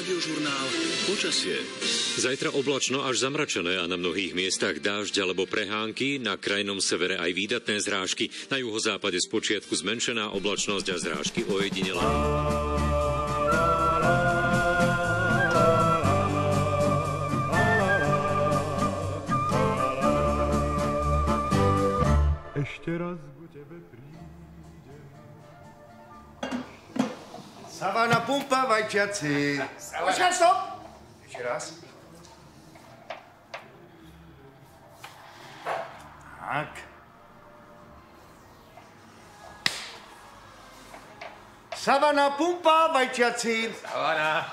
Radiožurnál Počasie. Zajtra oblačno až zamračené a na mnohých miestach dážď alebo prehánky, na krajnom severe aj výdatné zrážky. Na juhozápade spočiatku zmenšená oblačnosť a zrážky ojedinelé. Ešte raz ku tebe prídem. Savana pumpa, vajčiaci. Počkaj, stop! Ešte raz. Tak. Savana pumpa, vajčiaci. Savana.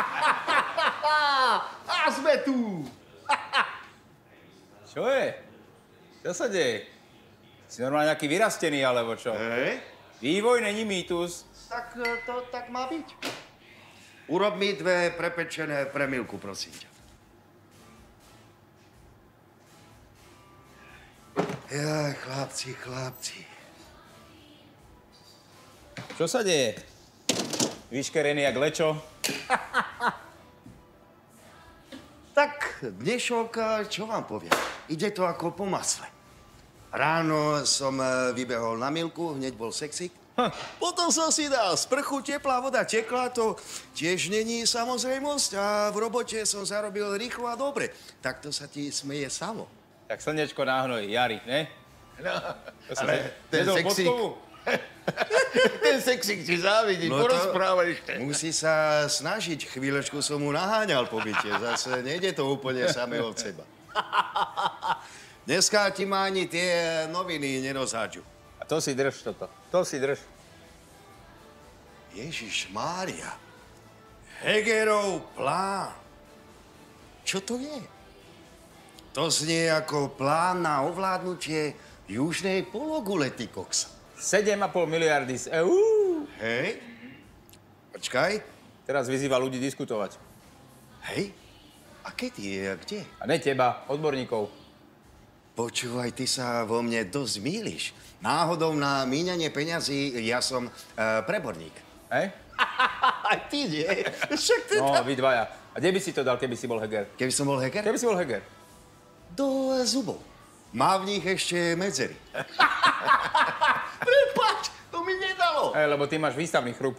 A sme tu. Čo je? Čo sa deje? Si normálne nejaký vyrastený, alebo čo? Vývoj není mýtus. Tak to tak má byť. Urob mi 2 prepečené pre Milku, prosím ťa. Jaj, chlapci. Čo sa deje? Vyškerený jak lečo? Tak dnešok, čo vám poviem, ide to ako po masle. Ráno som vybehol na Milku, hneď bol sexík. Potom som si dal sprchu, teplá voda tekla, to tiež není samozrejmosť a v robote som zarobil rýchlo a dobre. Tak to sa ti smeje samo. Tak slnečko náhnoj, jari, ne? No, ale ten sexík... ten sexík ti závidí, porozprávaj ešte. Musí sa snažiť, chvíľočku som mu naháňal po byte, zase nejde to úplne samé od seba. Dneska ti ma ani tie noviny nerozhádžu. A to si drž toto, to si drž. Ježiš Mária, Hegerov plán. Čo to je? To znie ako plán na ovládnutie južnej pologule, ty koksa. 7,5 miliardy z EU. Hej? Počkaj. Teraz vyzýva ľudí diskutovať. Hej? A kedy je a kde? A ne teba, odborníkov. Počúvaj, ty sa vo mne dosť mýliš. Náhodou na míňanie peňazí ja som preborník. Hej? Aj ty nie. Však ty No, vy dvaja. A kde by si to dal, keby si bol Heger? Keby som bol Heger? Keby si bol Heger. Do zubov. Má v nich ešte medzery. Prepáč, to mi nedalo. Lebo ty máš výstavný chrup.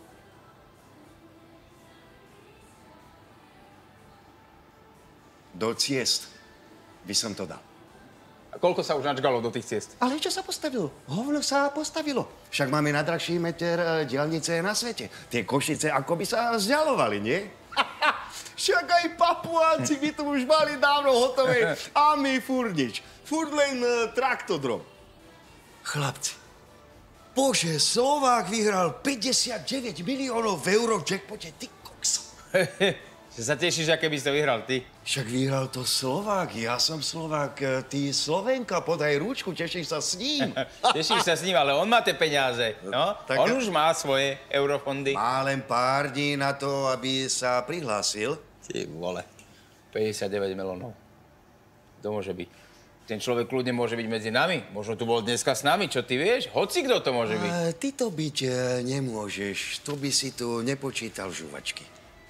Do ciest by som to dal. A koľko sa už načgalo do tých ciest? Ale čo sa postavilo? Hovno sa postavilo. Však máme najdrahší meter diaľnice na svete. Tie Košice ako by sa vzdialovali, nie? Však aj Papuánci by to už mali dávno hotové. A my furt nič. Furt len traktodrom. Chlapci, bože, Slovák vyhral 59 miliónov eur v jackpote, ty kokso. Že sa tešíš, aké by si to vyhral ty. Však vyhral to Slovák, ja som Slovák, ty Slovenka, podaj ručku, tešíš sa s ním. Tešíš sa s ním, ale on má tie peniaze, no? Tak... On už má svoje eurofondy. Má len pár dní na to, aby sa prihlásil. Ty vole, 59 miliónov. To môže byť. Ten človek kľudne môže byť medzi nami. Možno tu bol dneska s nami, čo ty vieš? Hoci kto to môže byť. Ty to byť nemôžeš, to by si tu nepočítal žuvačky.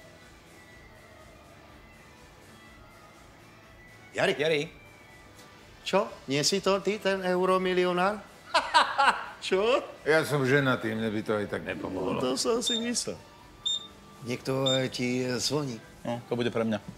Jari. Čo? Nie si to ty, ten euromilionár? Čo? Ja som ženatý, mne by to aj tak nepomohlo. To som si myslel. Niekto ti zvoní. No, to bude pre mňa.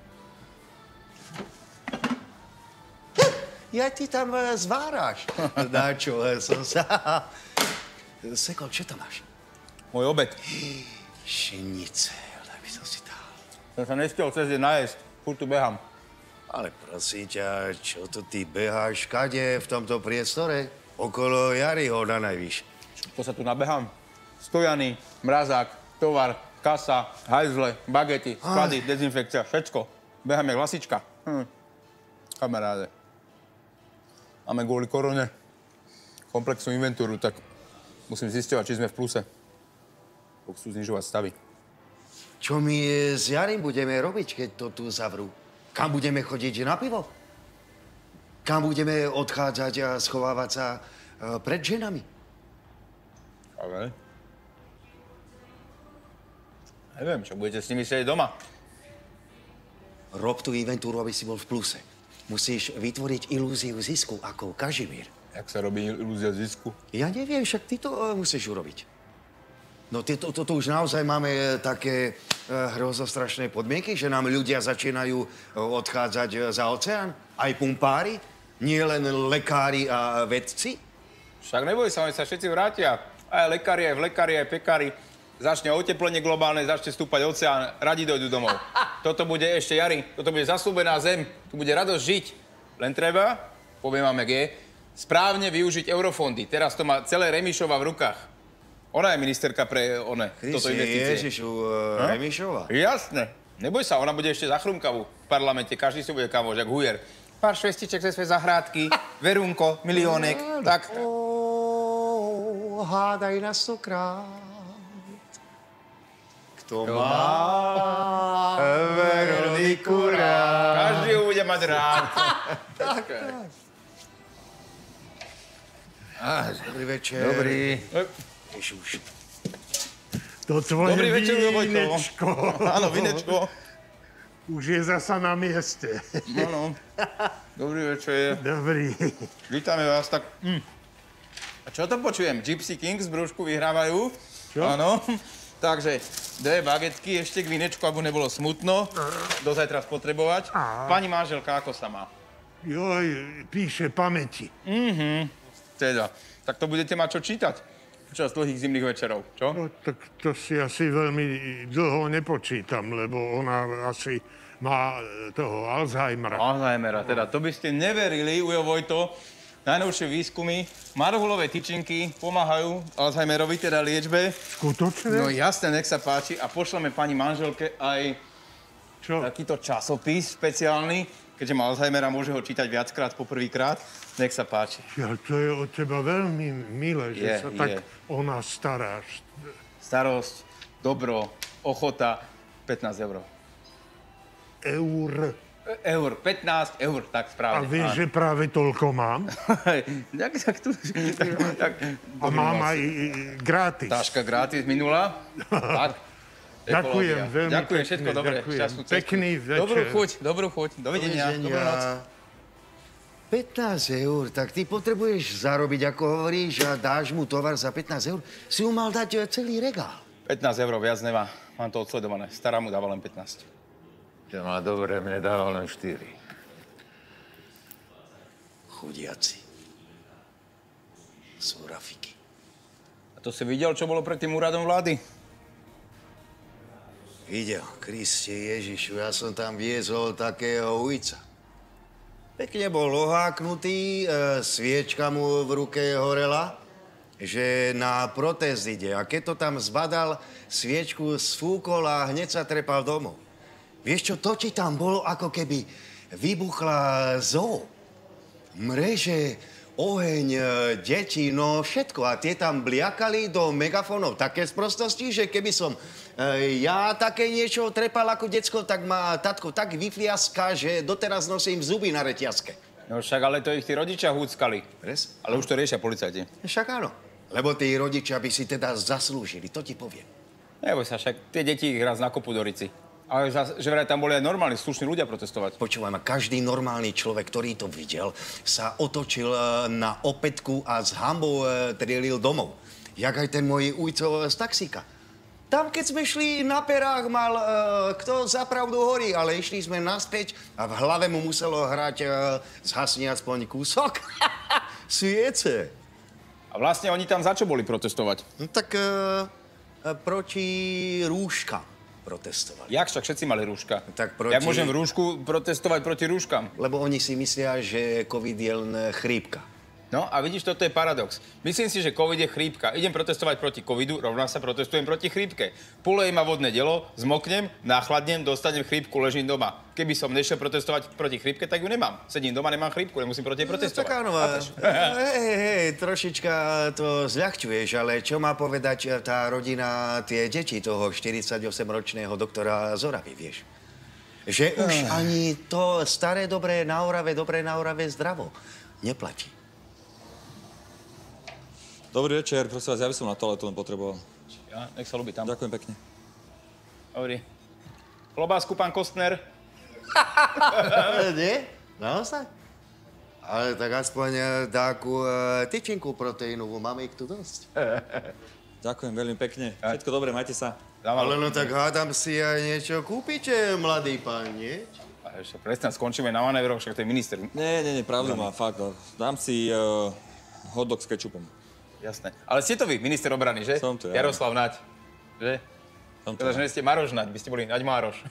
Ja ty tam zváraš. Na čo som sa... Sekol, čo tam máš? Môj obed. Šenice, ale by som si dal. Som sa nestiel cez deň najesť. Furt tu behám. Ale prosím ťa, čo tu ty beháš kade v tomto priestore? Okolo Jariho na najvyš. To sa tu nabehám. Stojany, mrazák, tovar, kasa, hajzle, bagety, sklady, dezinfekcia, všetko. Behám jak lasička. Kamaráde. Máme kvôli korone komplexnú inventúru, tak musím zisťovať, či sme v pluse. Chcú znižovať stavy. Čo my s Jarim budeme robiť, keď to tu zavrú? Kam budeme chodiť na pivo? Kam budeme odchádzať a schovávať sa pred ženami? Ale? Neviem, čo budete s nimi sedieť doma. Rob tú inventúru, aby si bol v pluse. Musíš vytvoriť ilúziu zisku ako Kažimír. Jak sa robí ilúzia zisku? Ja neviem, však ty to musíš urobiť. No tu už naozaj máme také hrozostrašné podmienky, že nám ľudia začínajú odchádzať za oceán. Aj pumpári, nie len lekári a vedci. Však neboj sa, oni sa všetci vrátia. Aj lekári, aj vlekári, aj pekári. Začne oteplenie globálne, začne stúpať oceán, radi dojdú domov. Toto bude ešte jari, toto bude zasľúbená zem, tu bude radosť žiť. Len treba, poviem vám, jak je, správne využiť eurofondy. Teraz to má celé Remišova v rukách. Ona je ministerka pre toto investície. Ježišu, Remišova? Jasné. Neboj sa, ona bude ešte za chrumkavú v parlamente. Každý si bude kamoš, jak hujer. Pár švestiček ze svojej zahrádky, Verunko, miliónek, tak. Hádaj na 100krát. Kto má Veroniku rád. Každý ju bude mať rád. Tak. Dobrý večer. Dobrý. Ježiš. To tvoje Dobrý večer, vínečko. Áno, vínečko. Už je zasa na mieste. Áno. Dobrý večer. Dobrý. Vítame vás, tak... A čo to počujem? Gypsy Kings z brúšku vyhrávajú. Čo? Áno. Takže 2 bagetky ešte k vínečku, aby nebolo smutno. Do zajtra spotrebovať. Pani manželka, ako sa má? Joj, píše pamäti. Teda. Tak to budete mať čo čítať. Počas dlhých zimných večerov, čo? No, tak to si asi veľmi dlho nepočítam, lebo ona asi má toho Alzheimera. Alzheimera, teda to by ste neverili, Ujo Vojto. Najnovšie výskumy, marhulové tyčinky pomáhajú Alzheimerovi, teda liečbe. Skutočne? No jasne, nech sa páči. A pošleme pani manželke aj Čo? takýto časopis špeciálny, keďže má Alzheimera, môže ho čítať viackrát, poprvýkrát. Nech sa páči. Ja, to je od teba veľmi milé, že sa tak o nás staráš. Starosť, dobro, ochota, 15 eur. Eur. Eur, 15 eur, tak správne. A vieš, že práve toľko mám? A mám aj gratis. Táška gratis minula. Tak. Ďakujem Ekológia. veľmi Ďakujem, pekne, všetko dobre. ďakujem. Šťastnú cestu. Pekný večer. Dobrú chuť. Dovidenia. Dobrú noc. 15 eur, tak ty potrebuješ zarobiť, ako hovoríš, a dáš mu tovar za 15 eur. Si mu mal dať celý regál. 15 eur, viac nemá. Mám to odsledované. Stará mu dáva len 15. To má dobre, mne dával len 4. Chudiaci. Sú rafiky. A to si videl, čo bolo pred tým úradom vlády? Videl, Kriste Ježišu, ja som tam viezol takého ujca. Pekne bol oháknutý, sviečka mu v ruke horela, že na protest ide. A keď to tam zbadal, sviečku sfúkol a hneď sa trepal domov. Vieš čo, to ti tam bolo, ako keby vybuchla zoo. Mreže, oheň, deti, no všetko. A tie tam bliakali do megafónov také sprostosti, že keby som ja také niečo trepal ako decko, tak ma tatko tak vyfliaska, že doteraz nosím zuby na reťazke. No však, ale to ich tí rodičia húckali. Pres? Ale už to riešia policajti. Však áno. Lebo tí rodičia by si teda zaslúžili, to ti poviem. Neboj sa, však tie deti ich raz nakopú do rici. Ale že vraj tam boli aj normálni, slušní ľudia protestovať. Počúvaj ma, každý normálny človek, ktorý to videl, sa otočil na opätku a s hanbou trielil domov. Jak aj ten môj ujco z taxíka. Tam, keď sme šli na perách, mal kto za pravdu horí, ale išli sme naspäť a v hlave mu muselo hrať zhasni aspoň kúsok sviece. A vlastne oni tam za čo boli protestovať? No tak proti rúškam protestovali. Jak však všetci mali rúška? Tak proti... Jak môžem v rúšku protestovať proti rúškam? Lebo oni si myslia, že COVID je len chrípka. No a vidíš, toto je paradox. Myslím si, že COVID je chrípka. Idem protestovať proti covidu, rovná sa protestujem proti chrípke. Pulejem ma vodné delo, zmoknem, nachladnem, dostanem chrípku, ležím doma. Keby som nešiel protestovať proti chrípke, tak ju nemám. Sedím doma, nemám chrípku, nemusím proti nej protestovať. Tak áno, trošička to zľahčuješ, ale čo má povedať tá rodina, tie deti toho 48-ročného doktora Zoravy, vieš? Že už ani to staré dobré na Orave zdravo neplatí. Dobrý večer, prosím vás, ja by som na toaletu len potreboval. Ja, nech sa ľubí tam. Ďakujem pekne. Dobrý. Klobásku, pán Kostner? Nie? Naozaj? Ale tak aspoň takú tyčinku proteínovú. Máme ich tu dosť. Ďakujem veľmi pekne. Všetko dobre, majte sa. Ale no tak hádam si aj niečo kúpite, mladý pán, nie? A ešte presne, skončíme na manévroch, však to je minister. Nie, pravdu má, fakt. Dám si hotdog s kečupom. Jasné. Ale ste to vy, minister obrany, že? Som to ja. Jaroslav Naď, že? Som to Teda, že nie ste Maroš Naď, by ste boli Naď Mároš.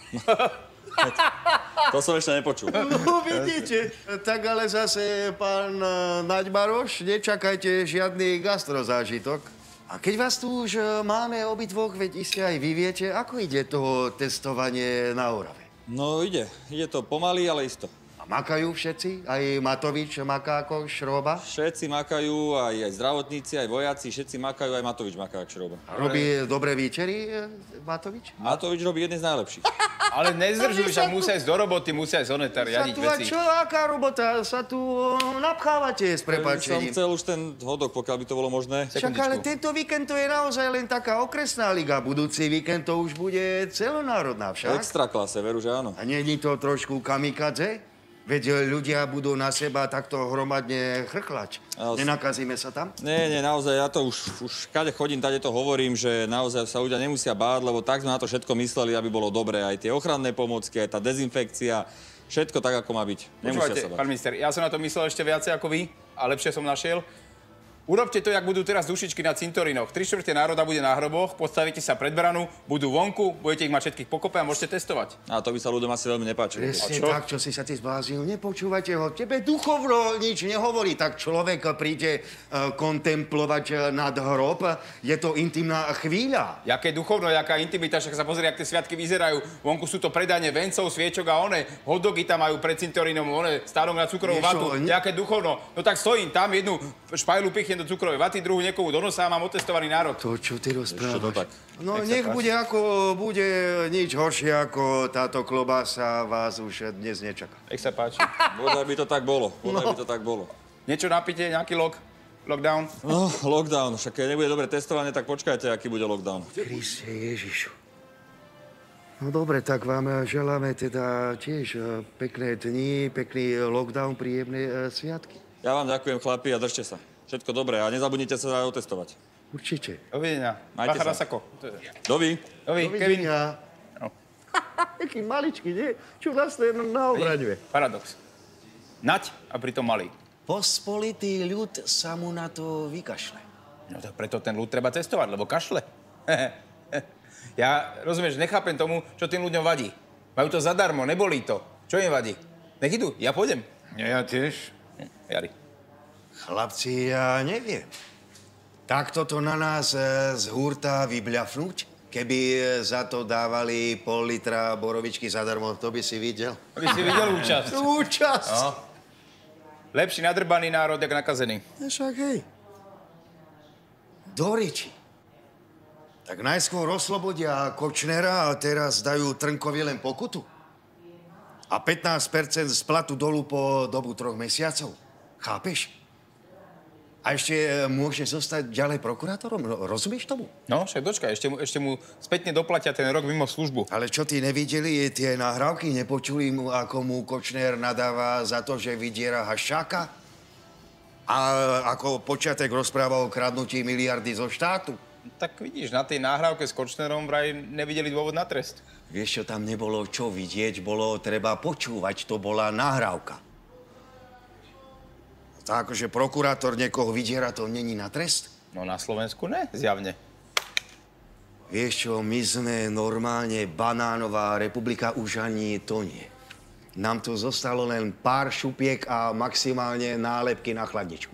To som ešte nepočul. No vidíte, tak ale zase, pán Naď Maroš, nečakajte žiadny gastrozážitok. A keď vás tu už máme obidvoch, veď iste aj vy viete, ako ide to testovanie na Orave. No ide to pomaly, ale isto. A makajú všetci? Aj Matovič, Makáko, Šroba? Všetci makajú, aj zdravotníci, aj vojaci, všetci makajú, aj Matovič maká, ak Šroba. Robí dobré výčery, Matovič? Matovič robí jeden z najlepších. Ale nezdržujú, že musia ísť do roboty, musia ísť riadiť veci. Čo, aká robota? Sa tu napchávate s Som prepáčením. chcel už ten hotdog, pokiaľ by to bolo možné. Však ale tento víkend to je naozaj len taká okresná liga. Budúci víkend to už bude celonárodná však. Extra klase, veru, že áno. A není to trošku kamikadze? Veď ľudia budú na seba takto hromadne chrklať. Nenakazíme sa tam? Nie, naozaj, ja to už kade chodím, tade to hovorím, že naozaj sa ľudia nemusia báť, lebo tak sme na to všetko mysleli, aby bolo dobré. Aj tie ochranné pomôcky, aj tá dezinfekcia, všetko tak, ako má byť. Nemusia sa báť. Pán minister, ja som na to myslel ešte viacej ako vy, a lepšie som našiel. Urobte to, jak budú teraz dušičky na cintorínoch. 3/4 národa bude na hroboch, postavíte sa pred branu, budú vonku, budete ich mať všetkých pokope a môžete testovať. A to by sa ľuďom asi veľmi nepáčilo. Presne tak, čo si sa ty zbláznil. Nepočúvate ho. Tebe duchovno nič nehovorí. Tak človek príde kontemplovať nad hrob. Je to intimná chvíľa. Jaké duchovno, jaká intimita, však sa pozrie, jak tie sviatky vyzerajú. Vonku sú to predanie vencov, sviečok a hotdogy tam majú pred cintorínom, stánok na cukrovú vatu. Jaké duchovno. No tak stojím tam, jednu špajlu pichnem do cukrovej vaty, druhú niekomu do nosa a mám otestovaný národ. To, čo ty rozprávaš? tak? No nech bude ako bude, nič horšie ako táto klobása vás už dnes nečaká. Nech sa páči. Bodaj by to tak bolo. Niečo napite, nejaký lockdown? No, lockdown. Však keď nebude dobre testovanie, tak počkajte, aký bude lockdown. Kriste Ježišu. No dobre, tak vám želáme teda tiež pekné dni, pekný lockdown, príjemné sviatky. Ja vám ďakujem, chlapi, a držte sa. Všetko dobré a nezabudnite sa aj otestovať. Určite. Dovidenia. Majte sa. Sako. Dovi. Kevin. Dovidenia. Taký maličký, nie? Čo vlastne na obraňuje. Paradox. Nať a pritom malý. Pospolitý ľud sa mu na to vykašle. No tak preto ten ľud treba testovať, lebo kašle. Ja, rozumieš, nechápem tomu, čo tým ľuďom vadí. Majú to zadarmo, nebolí to. Čo im vadí? Nech idú, ja pôjdem. Ja tiež. Jari. Chlapci, ja neviem. Takto to na nás z hurta vybľafnúť? Keby za to dávali pol litra borovičky zadarmo, to by si videl? Aby si videl účasť. Účasť! No. Lepší nadrbaný národ, jak nakazený. Však hej. Doriči. Tak najskôr oslobodia Kočnera a teraz dajú Trnkovi len pokutu. A 15% z platu dolu po dobu 3 mesiacov. Chápeš? A ešte môže zostať ďalej prokurátorom. Rozumieš tomu? No, však dočkaj, ešte mu spätne doplatia ten rok mimo službu. Ale čo ty nevideli tie nahrávky? Nepočuli mu, ako mu Kočner nadáva za to, že vydiera Haščáka? A ako počiatek rozpráva o kradnutí miliardy zo štátu? Tak vidíš, na tej nahrávke s Kočnerom vraj nevideli dôvod na trest. Vieš, čo tam nebolo čo vidieť? Bolo treba počúvať. To bola nahrávka. Tak akože prokurátor niekoho vydiera, to není na trest? No na Slovensku ne, zjavne. Vieš čo, my sme normálne banánová republika, už ani to nie. Nám tu zostalo len pár šupiek a maximálne nálepky na chladničku.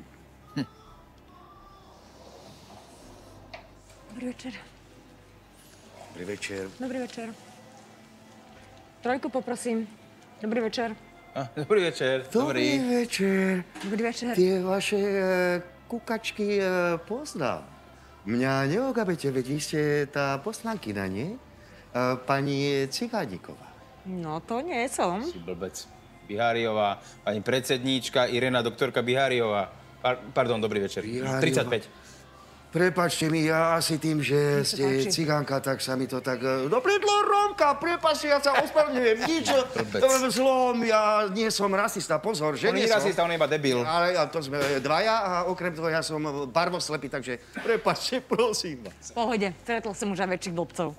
Dobrý večer. Dobrý večer. Dobrý večer. Trojku poprosím. Dobrý večer. Dobrý večer. Dobrý večer. Dobrý večer. Tie vaše kukačky poznám. Mňa neogabete, veď vy ste tá poslankyna, nie? Pani Cigániková. No to nie som. Si blbec. Biháriová, pani predsedníčka Irena doktorka Biháriová. Pardon, dobrý večer. Biháriová. 35. Prepáčte mi, ja asi tým, že ste cigánka, tak sa mi to tak... Doplietlo Rómka, prepáčte, ja sa ospravedlňujem. Nič zlom, ja nie som rasista, pozor, že On nie je rasista, on je iba debil. Ale to sme dvaja a okrem toho ja som barvoslepý, takže prepáčte, prosím vás. V pohode, stretol som už aj väčších blbcov.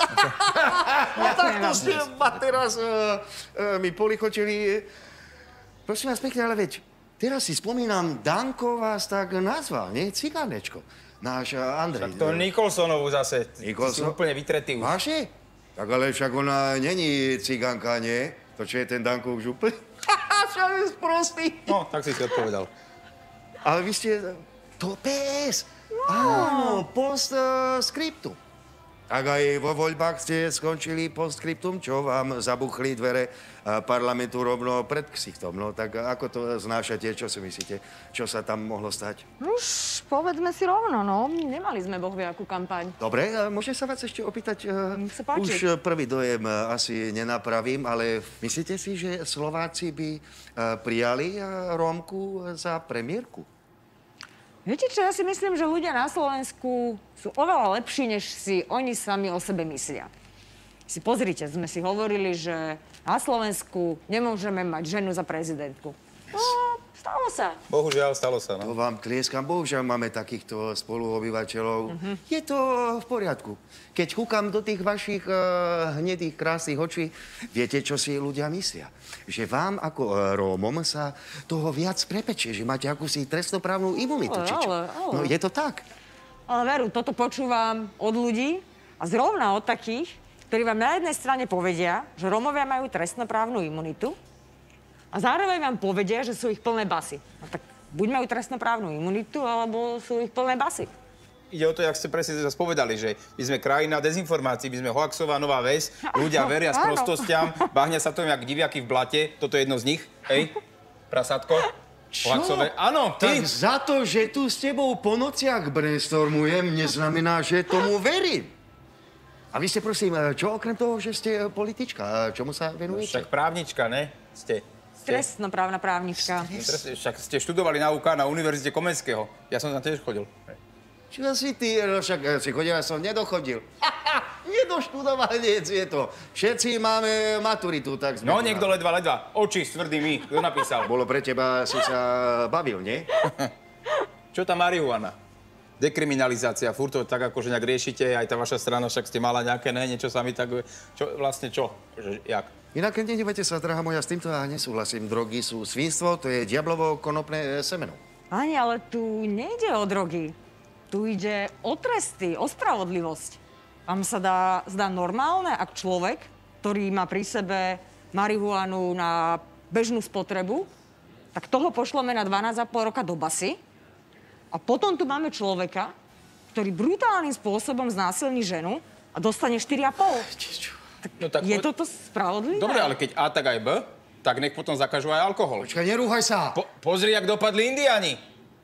No tak to ste ma teraz mi polichotili. Prosím vás pekne, ale veď, teraz si spomínam, Danko vás tak nazval, nie? Cigánečko. Náš Andrej. Tak to Nikolsonovú zase. Nikolson? Si úplne vytretý už. Váše? Tak ale však ona není cigánka, nie? To čo je ten Danko už úplne? Však je sprostý. No, tak si odpovedal. Ale vy ste... To PS. Áno, postscriptum. Ak aj vo voľbách ste skončili postscriptum, čo vám zabuchli dvere parlamentu rovno pred ksichtom. No tak ako to znášate? Čo si myslíte? Čo sa tam mohlo stať? Už povedzme si rovno, no. Nemali sme bohviakú kampaň. Dobre, môžem sa vás ešte opýtať? Nech sa páči. Už prvý dojem asi nenapravím, ale myslíte si, že Slováci by prijali Rómku za premiérku? Viete čo, ja si myslím, že ľudia na Slovensku sú oveľa lepší, než si oni sami o sebe myslia. Si pozrite, sme si hovorili, že na Slovensku nemôžeme mať ženu za prezidentku. No, stalo sa. Bohužiaľ, stalo sa, no. To vám tlieskam. Bohužiaľ máme takýchto spoluobyvateľov. Je to v poriadku. Keď kúkam do tých vašich hnedých, krásnych očí, viete, čo si ľudia myslia? Že vám ako Rómom sa toho viac prepečie, že máte akúsi trestnoprávnu imunitu, či čo? Ale. No, je to tak. Ale veru, toto počúvam od ľudí a zrovna od takých, ktorí vám na jednej strane povedia, že Rómovia majú trestnoprávnu imunitu a zároveň vám povedia, že sú ich plné basy. No tak buď majú trestnoprávnu imunitu, alebo sú ich plné basy. Ide o to, jak ste presne zase povedali, že my sme krajina dezinformácií, my sme hoaxová nová ves, ľudia veria sprostostiam, bahňa sa tom jak diviaky v blate, toto je jedno z nich, hej, prasátko. Čo? Hoaxové. Áno, ty. Tak za to, že tu s tebou po nociach brainstormujem, neznamená, že tomu verím. A vy ste, prosím, čo okrem toho, že ste politička, čomu sa venujete? Však právnička, ne? Ste. Trestnoprávna právnička. Však ste študovali na UK na Univerzite Komenského. Ja som tam tiež chodil. Čo si ty, však si chodil, ja som nedochodil. Nedoštudovanec je to. Všetci máme maturitu, tak sme... No, niekto ledva. Oči stvrdý mi. Kto napísal? Bolo pre teba, si sa bavil, nie? Čo tá marihuana? Dekriminalizácia, furt to tak akože nejak riešite, aj tá vaša strana, však ste mala nejaké, ne, niečo sa mi tak... Čo, vlastne čo? Jak? Inak, nedívajte sa, drahá moja, s týmto ja nesúhlasím. Drogy sú svinstvo, to je diablovo konopné semeno. Pani, ale tu nejde o drogy. Tu ide o tresty, o spravodlivosť. Vám sa zdá normálne, ak človek, ktorý má pri sebe marihuanu na bežnú spotrebu, tak toho pošleme na 12,5 roka do basy. A potom tu máme človeka, ktorý brutálnym spôsobom znásilní ženu a dostane 4,5. No, tak je toto spravodlivé? Dobre, ale keď A, tak aj B, tak nech potom zakažú aj alkohol. Počkaj, nerúhaj sa! Pozri, jak dopadli Indiáni.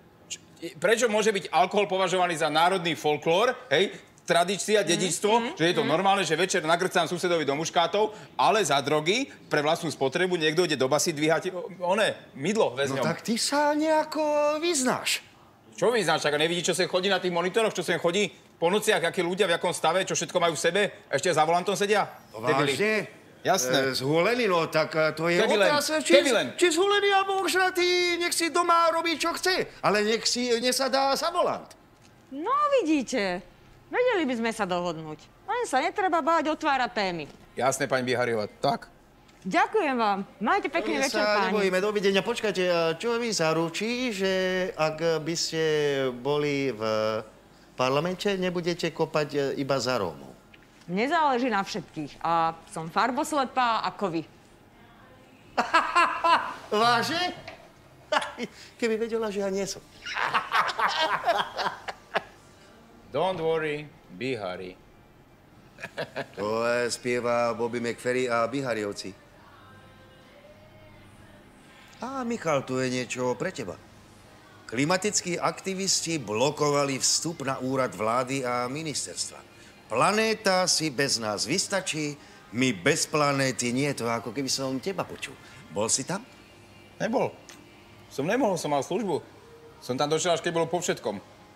Prečo môže byť alkohol považovaný za národný folklór, hej, tradícia, dedičstvo, že je to normálne, že večer nagrcám susedovi do muškátov, ale za drogy pre vlastnú spotrebu niekto ide do basy dvíhať mydlo väzňom. No tak ty sa nejako vyznáš. Čo vyznáš? Tak nevidí, čo sem chodí na tých monitoroch, čo sem chodí po nociach, akí ľudia, v akom stave, čo všetko majú v sebe, a ešte za volantom sedia? To vážne? Jasné. Zhulený, no tak to je otázka, či zhulený alebo ožratý, nech si doma robí, čo chce, ale nech sa dá za volant. No, vidíte. Vedeli by sme sa dohodnúť. Len sa netreba báť otvárať témy. Jasné, pani Bihariová, tak. Ďakujem vám. Majte pekný večer, páni. Nebojíme, dovidenia. Počkajte, čo mi zaručí, že ak by ste boli v parlamente, nebudete kopať iba za Rómov? Mne záleží na všetkých a som farboslepá ako vy. Vážne? Keby vedela, že ja nie som. Don't worry, Bihari. To spieva Bobby McFerry a Bihariovci. A Michal, tu je niečo pre teba. Klimatickí aktivisti blokovali vstup na úrad vlády a ministerstva. Planéta si bez nás vystačí, my bez planéty nie. To ako keby som teba počul. Bol si tam? Nebol. Som nemohol, som mal službu. Som tam došiel, až keď bolo po všetkom.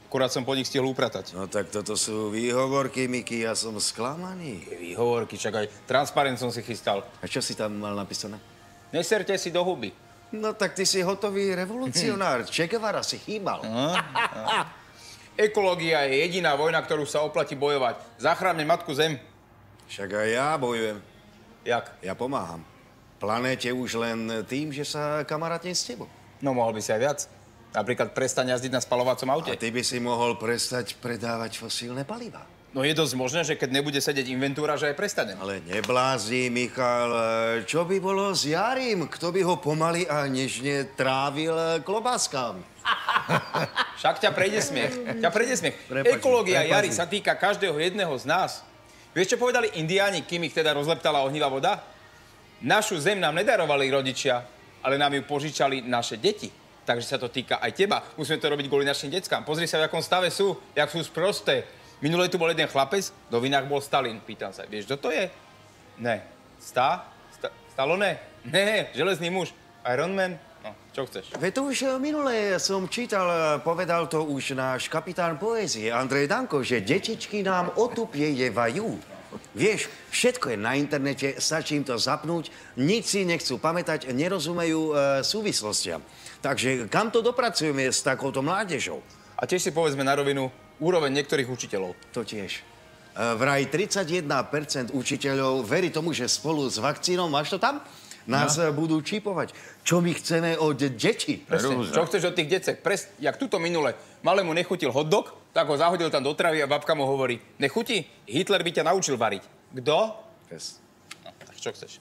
Akurát som po nich stihol upratať. No tak toto sú výhovorky, Miky, ja som sklamaný. Výhovorky, čak aj transparent som si chystal. A čo si tam mal napísané? Neserte si do huby. No tak ty si hotový revolucionár. Che Guevara si chýbal. Ekológia je jediná vojna, ktorú sa oplatí bojovať. Zachráňme matku Zem. Však aj ja bojujem. Jak? Ja pomáham. Planéte už len tým, že sa kamarátnem s tebou. No mohol by si aj viac. Napríklad prestaň jazdiť na spalovacom aute. A ty by si mohol prestať predávať fosílne paliva. No je dosť možné, že keď nebude sedieť inventúra, že aj prestanem. Ale neblázni, Michal. Čo by bolo s Jarim? Kto by ho pomaly a nežne trávil klobáskami? Však ťa prejde smiech. Prepáč, Ekológia prepáč. Jari sa týka každého jedného z nás. Vieš, čo povedali indiáni, kým ich teda rozleptala ohnivá voda? Našu zem nám nedarovali rodičia, ale nám ju požičali naše deti. Takže sa to týka aj teba. Musíme to robiť kvôli našim deckám. Pozri sa, v akom stave sú, jak sú sprosté. Minulé tu bol jeden chlapec, do vinách bol Stalin. Pýtam sa, vieš, kto to je? Ne. Stallone? Ne, železný muž. Iron Man? No, čo chceš? Veď to už minulé som čítal, povedal to už náš kapitán poézie Andrej Danko, že detičky nám otupievajú. Vieš, všetko je na internete, stačí im to zapnúť, nič si nechcú pamätať, nerozumejú súvislostiam. Takže kam to dopracujeme s takouto mládežou? A tiež si povedzme na rovinu úroveň niektorých učiteľov. To tiež. Vraj 31% učiteľov verí tomu, že spolu s vakcínou, máš to tam? Nás budú čipovať. Čo my chceme od detí? Presne. Čo chceš od tých decek? Jak tuto minule malému nechutil hotdog, tak ho zahodil tam do travy a babka mu hovorí, nechutí? Hitler by ťa naučil variť. Kto? Pes. No, tak čo chceš?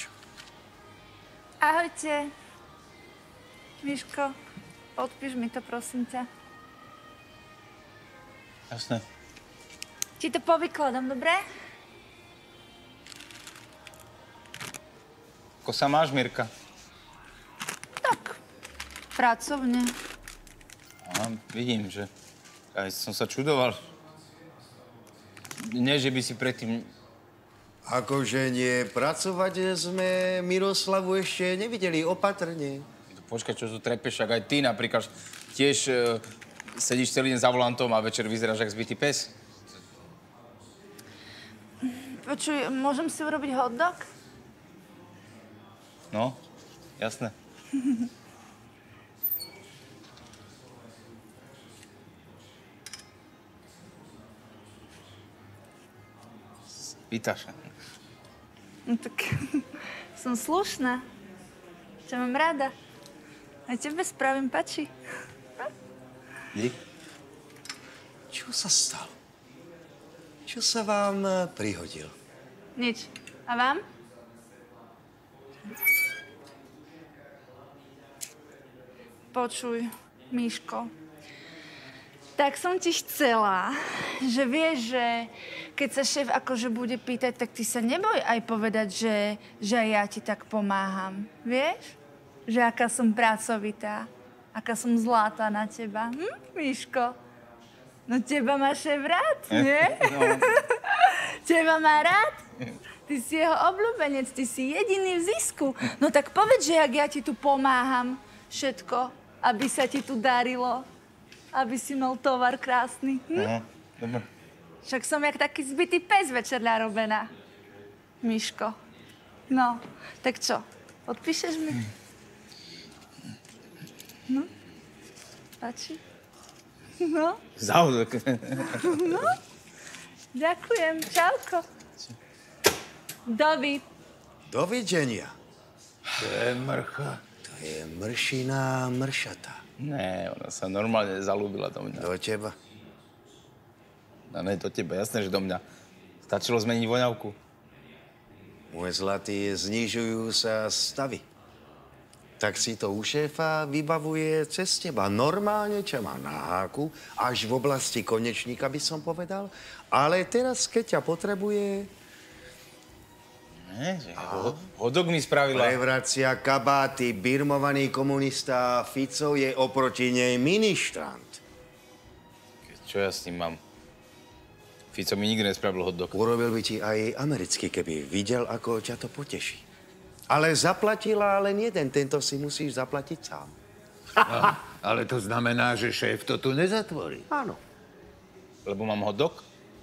Ahojte. Miško, odpíš mi to, prosím ťa. Jasné. Ti to povykladám, dobre? Ako sa máš, Mirka? Tak, pracovne. Vidím, že aj som sa čudoval. Nie, že by si predtým... Akože nie, pracovať sme Miroslavu ešte nevideli, opatrne. Počkaj, čo tu trepeš, ak aj ty napríklad tiež sedíš celý deň za volantom a večer vyzeráš jak zbytý pes. Počuj, môžem si urobiť hotdog? No, jasné. Pýtaš. No tak som slušná. Ťa mám rada. Aj tebe spravím pači. Dík. Čo sa stalo? Čo sa vám prihodil? Nič. A vám? Počuj, Miško. Tak som ti chcela, že vieš, že keď sa šéf akože bude pýtať, tak ty sa neboj aj povedať, že aj ja ti tak pomáham. Vieš? Že aká som pracovitá, aká som zlatá na teba. Miško? No teba má šéf rád, nie? No. Teba má rád? Ty si jeho obľúbenec, ty si jediný v zisku. No tak povedz, že jak ja ti tu pomáham všetko, aby sa ti tu darilo. Aby si mal tovar krásny. Dobre. Však som jak taký zbytý pes večer narobená. Miško. No, tak čo? Odpíšeš mi? No? Páči? No? Záhodok. No? Ďakujem. Čauko. Dovi. Dovidenia. To je mrcha. To je mršina mršata. Ne, ona sa normálne zalúbila do mňa. Do teba? No ne, do teba, jasné, že do mňa. Stačilo zmeniť voňavku. Môj zlatý, znižujú sa stavy. Tak si to u šéfa vybavuje cez teba. Normálne ťa má na háku, až v oblasti konečníka by som povedal. Ale teraz, keď ťa potrebuje... Ne, že hodok mi spravila. Prevracia kabáty, birmovaný komunista Fico je oproti nej ministrant. Čo ja s tým mám? Fico mi nikdy nespravil hodok. Urobil by ti aj americký, keby videl, ako ťa to poteší. Ale zaplatila len jeden, tento si musíš zaplatiť sám. Ale to znamená, že šéf to tu nezatvorí. Áno. Lebo mám hodok?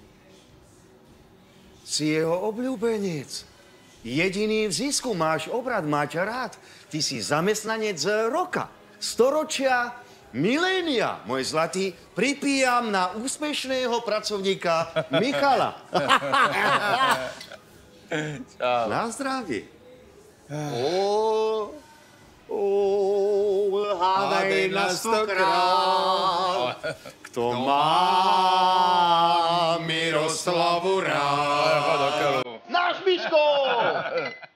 Si jeho obľúbenec. Jediný v zisku, máš obrad, má ťa rád. Ty si zamestnanec roka, storočia, milénia. Môj zlatý, pripíjam na úspešného pracovníka Michala. Na zdravie. Hádaj na 100krát, kto má Miroslavu rád. Náš Miško!